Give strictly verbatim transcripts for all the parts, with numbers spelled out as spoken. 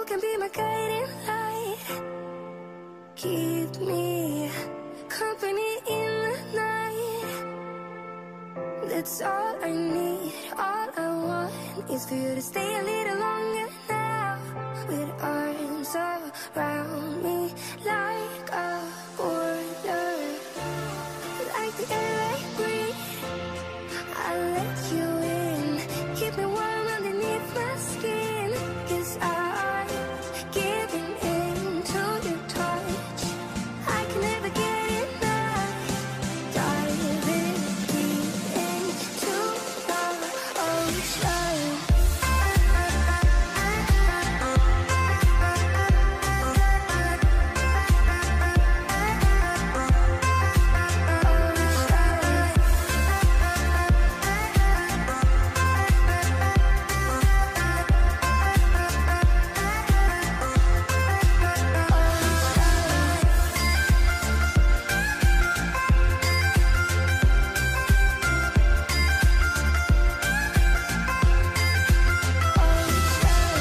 can be my guiding light. Keep me company in the night. That's all I need. All I want is for you to stay a little longer now. With arms around me like a border, like the air I breathe. I'll let you in. Keep me warm underneath my skin. 'Cause I'm giving in to your touch. I can never get enough. Diving deep into the ocean.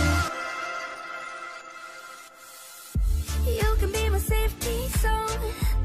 You can be my safety zone.